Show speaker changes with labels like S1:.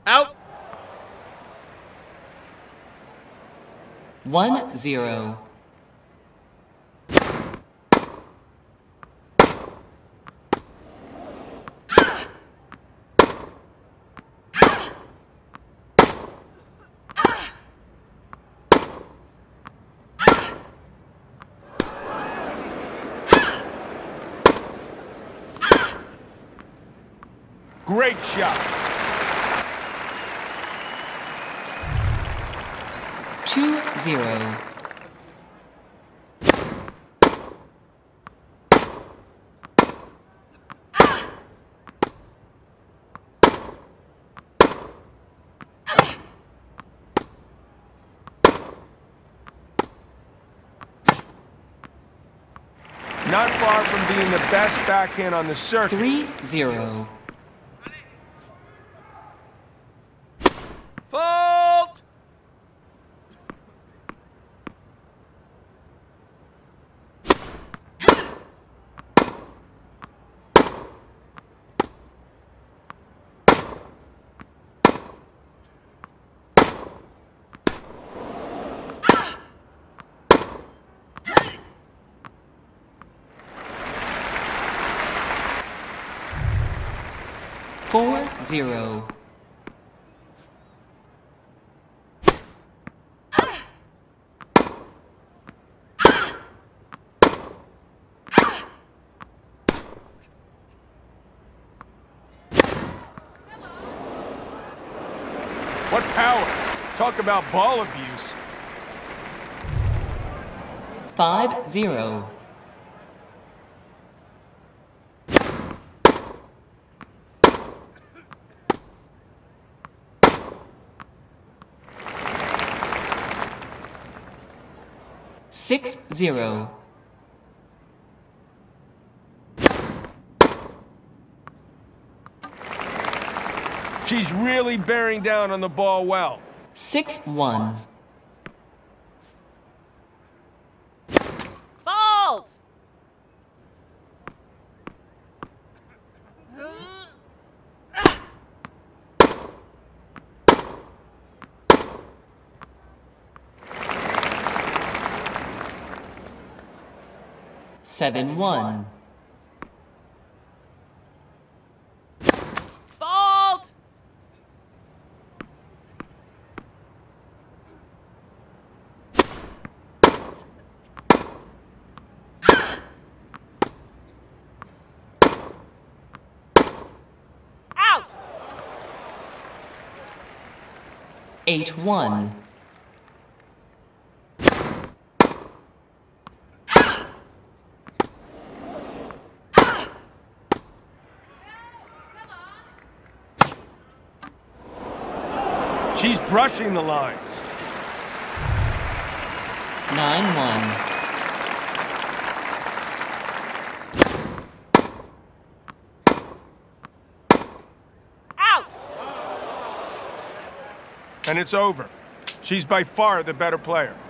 S1: Out.
S2: 1-0.
S1: Great shot.
S2: 2-0.
S1: Not far from being the best backhand on the circuit.
S2: 3-0.
S1: Fault!
S2: Four, 0.
S1: What power! Talk about ball abuse.
S2: 5-0. Six, 0.
S1: She's really bearing down on the ball well.
S2: 6-1.
S3: Fault!
S2: 7-1.
S3: Fault! Out!
S2: 8-1.
S1: She's brushing the lines.
S2: 9-1.
S3: Out!
S1: And it's over. She's by far the better player.